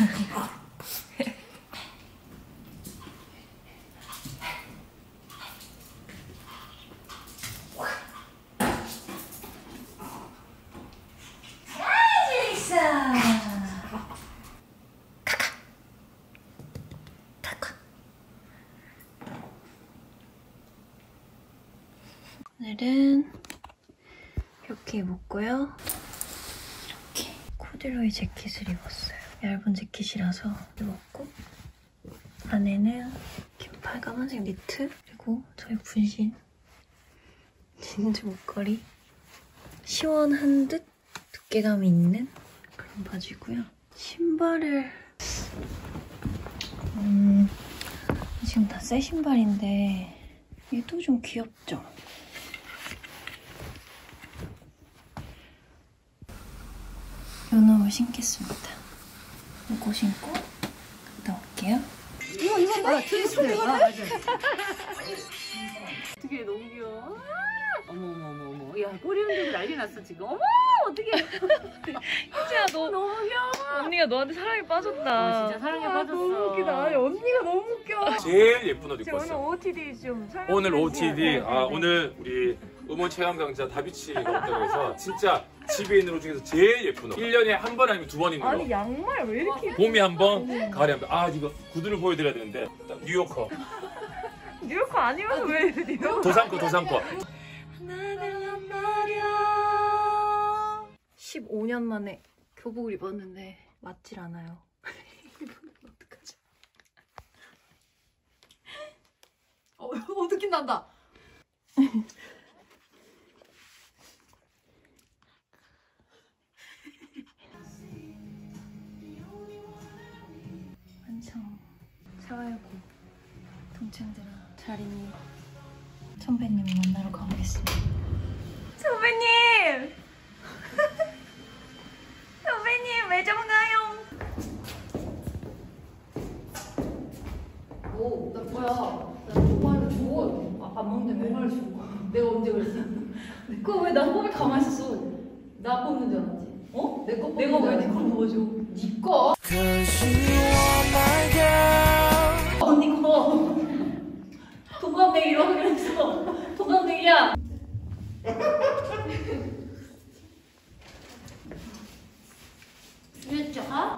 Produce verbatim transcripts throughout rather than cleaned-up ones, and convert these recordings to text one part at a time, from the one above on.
오늘은 이렇게 입었고요. 이렇게 코듀로이 재킷을 입었어요. 얇은 재킷이라서 입었고 안에는 긴팔 까만색 니트 그리고 저희 분신 진주 목걸이 시원한 듯 두께감이 있는 그런 바지고요. 신발을 음, 지금 다 새 신발인데 얘도 좀 귀엽죠? 요 놈을 신겠습니다. 이거 신고 갔다 올게요. 이거 이거 뭐야? 트위스트. 아, 맞아. 어떻게 너무 귀여워. 어머 어머 어머 어머. 야 꼬리 흔들고 난리 났어 지금. 어머 어떻게? 희지야 너 너무 귀여워. 언니가 너한테 사랑에 빠졌다. 어, 진짜 사랑에 아, 빠졌어. 너무 웃기다. 아니, 언니가 너무 웃겨. 제일 예쁜 옷 입고 오늘 왔어. 오오티디 좀 설명. 오늘 오오티디. 아 오늘 우리 음원 체험 강좌 다비치가 왔다고 해서 진짜 집에 있는 옷 중에서 제일 예쁜 옷. 일 년에 한 번 아니면 두 번 입는 아니 거. 양말 왜 이렇게? 봄이 한 번, 가을에 한 번. 아 이거 구두를 보여드려야 되는데 뉴요커. 뉴요커 아니면서 왜 뉴요커? 도산코 도산코. 십오 년 만에 교복을 입었는데 맞질 않아요. 이번엔 어떡하지? 어, 어 느낌 난다. 완성. 사회고 동창들아 잘 있니? 선배님 만나러 가보겠습니다. 선배님! 선배님 매점 가요. 오, 나 뭐야? 나 정말 좋아. 아, 밥 먹는데 정말 좋아. 내가 언제 그랬어? 그거 왜 나 뽑을 가만히 있었어? 나 뽑는 줄 알았지? 어? 내 거 뽑는 내가 줄 왜 알았지? 네 걸 먹어줘? 네 거? 언니 거. 동갑내기로 하기로 했어. 동갑내기야. 유했죠?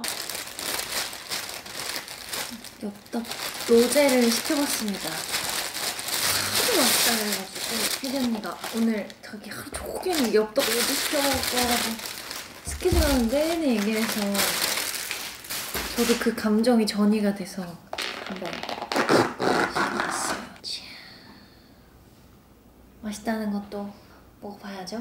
엽떡 로제를 시켜봤습니다. 하도 맛있다 그래가지고 혜리 언니가 오늘 저기 하루 종일 엽떡 로제 시켜먹을 거라고 스케줄 하는 내내 얘기해서 저도 그 감정이 전이가 돼서 한번 시켜봤어요. 자, 맛있다는 것도 먹어봐야죠.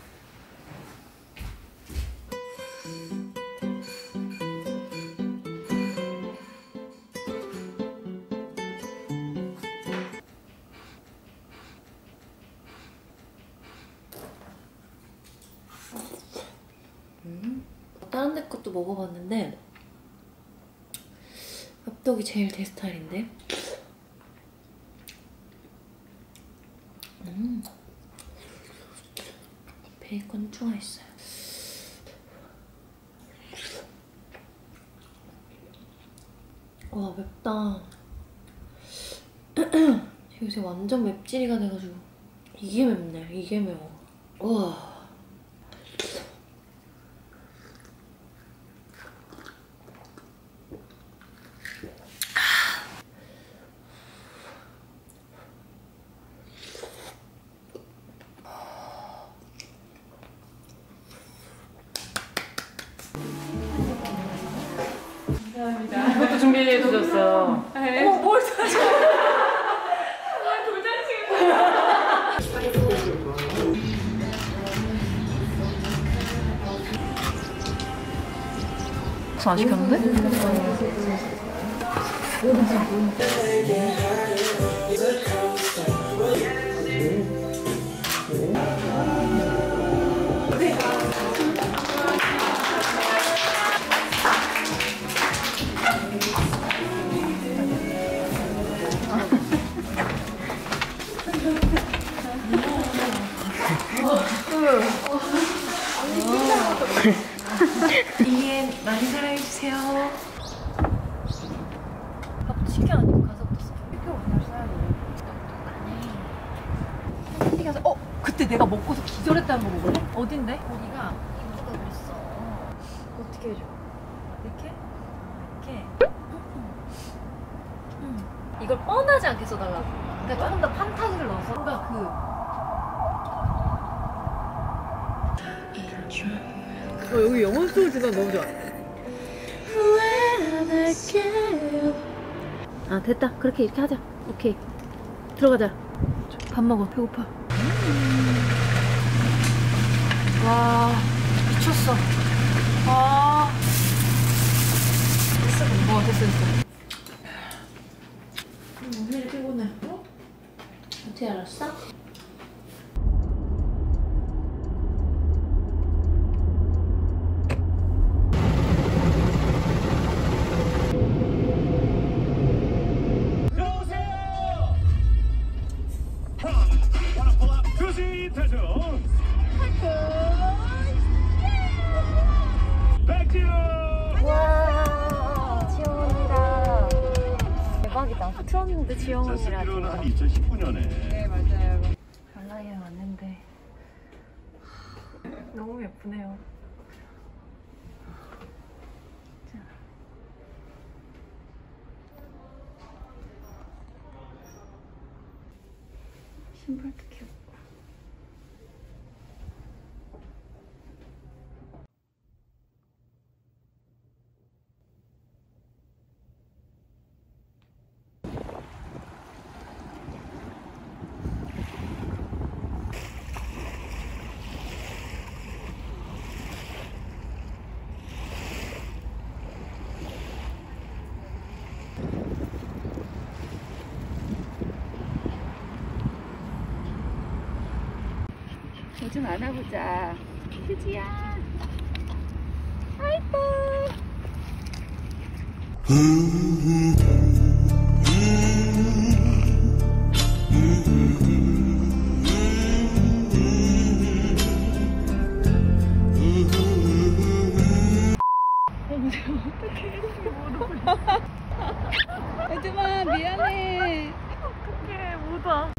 음, 다른 데 것도 먹어봤는데 엽떡이 제일 제 스타일인데. 음, 베이컨 추가 있어요. 와 맵다. 요새 완전 맵찔이가 돼가지고 이게 맵네. 이게 매워. 우와. 감사합니다. 이것도 준비해 주셨어. 네. 어머, 뭘 사줘? 아, 돌잔치. 안 시켰는데? 이엔 많이 사랑해주세요. 피규어 아니고 가서부터 써. 피규어 그냥 써야 돼. 똑똑하네. 피규어 어? 그때 내가 먹고서 기절했다는 거 먹을래? 어딘데? 거기가 누가 그랬어. 어떻게 해줘? 이렇게? 이렇게? 응. 이걸 뻔하지 않게 써달라고. 그러니까 조금 더 판타지를 넣어서. 그러니까 그 어, 여기 영원 소울 진짜 너무 좋아. 아 됐다. 그렇게 이렇게 하자. 오케이. 들어가자. 밥 먹어. 배고파. 와 미쳤어. 아 됐어. 어 됐어 됐어. 오늘 피곤해. 어? 어떻게 알았어? 대박이다. 틀었는데 지영언니라. 한 이천십구 년에. 네 맞아요. 발라이에 왔는데 너무 예쁘네요. 자. 신발도 귀엽고. 뭐 좀 안아보자. 휴지야. 아이고. 애들아 미안해. 어떡해 못 와.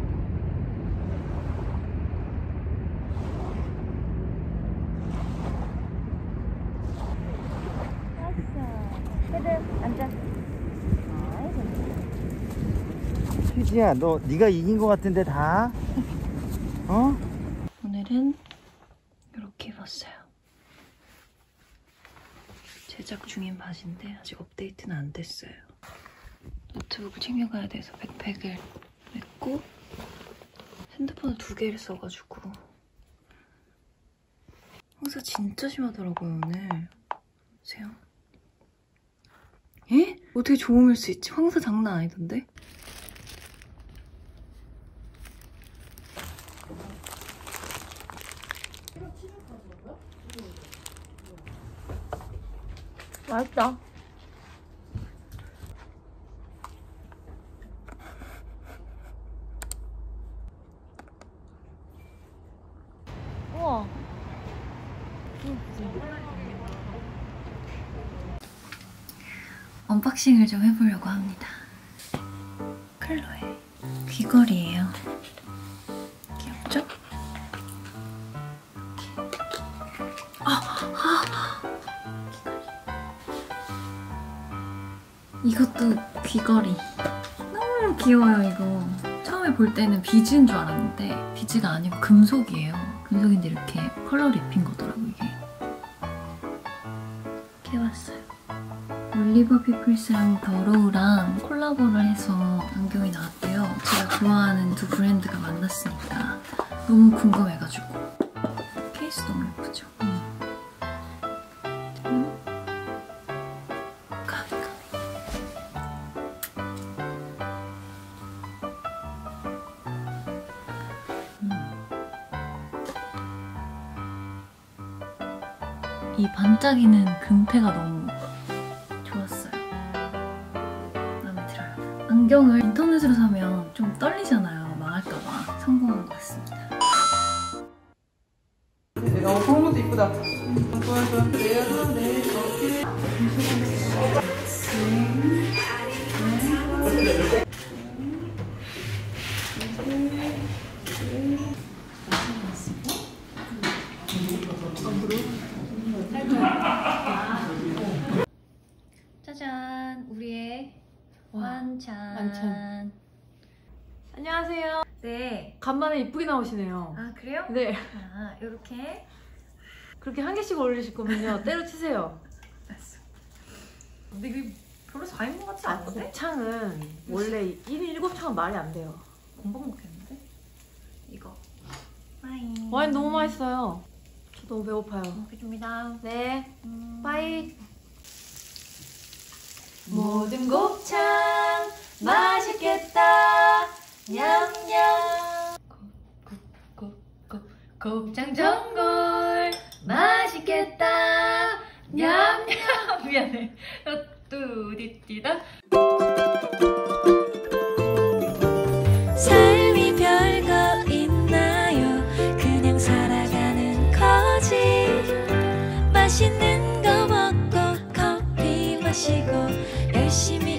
휴지야, 너 네가 이긴 것 같은데 다? 어? 오늘은 이렇게 입었어요. 제작 중인 바지인데 아직 업데이트는 안 됐어요. 노트북을 챙겨가야 돼서 백팩을 냈고 핸드폰을 두 개를 써가지고 황사 진짜 심하더라고요 오늘. 보세요. 에? 어떻게 좋음일 수 있지? 황사 장난 아니던데? 맛있다. 우와. 언박싱을 좀 해보려고 합니다. 클로에 귀걸이에요. 귀엽죠? 아, 아. 이것도 귀걸이. 너무 귀여워요 이거. 처음에 볼 때는 비즈인 줄 알았는데 비즈가 아니고 금속이에요. 금속인데 이렇게 컬러를 입힌 거더라고 이게. 이렇게 해봤어요. 올리버 피플스랑 더로우랑 콜라보를 해서 안경이 나왔대요. 제가 좋아하는 두 브랜드가 만났으니까 너무 궁금해가지고. 케이스 너무 예쁘죠? 음. 음. 가비 가비. 음. 이 반짝이는 금태가 너무 좋았어요. 마음에 들어요. 안경을 인터넷으로 사면 좀 떨리잖아요. 망할까봐. 성공한 것 같습니다. 어, 그런 것도 이쁘다. 좋아, 좋아. 내가 내 저기. 완찬. 완찬. 안녕하세요. 네. 간만에 이쁘게 나오시네요. 아 그래요? 네. 아 이렇게. 그렇게 한 개씩 올리실 거면요. 때려치세요. 알았어. 근데 이게 별로 사 인분 같지 아, 않은데? 곱창은 원래 일 인 일곱 창은 말이 안 돼요. 공복 먹겠는데? 이거. 와인. 와인 너무 맛있어요. 저 너무 배고파요. 먹겠습니다. 네. 음. 빠이. 모든 곱창 맛있겠다. 냠냠. 곱곱곱 곱창 전골 맛있겠다. 냠냠. 미안해. 뚜디띠다. 삶이 별거 있나요? 그냥 살아가는 거지. 맛있는 거 먹고 커피 마시고 열심히